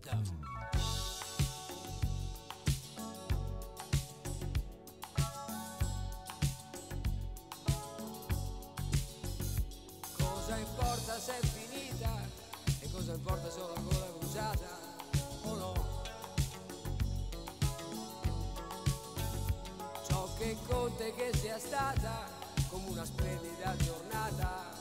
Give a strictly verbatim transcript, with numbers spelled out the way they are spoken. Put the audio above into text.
finita. Cosa importa se è finita e cosa importa se ho la gola bruciata o no? Ciò che conta è che sia stata come una splendida giornata.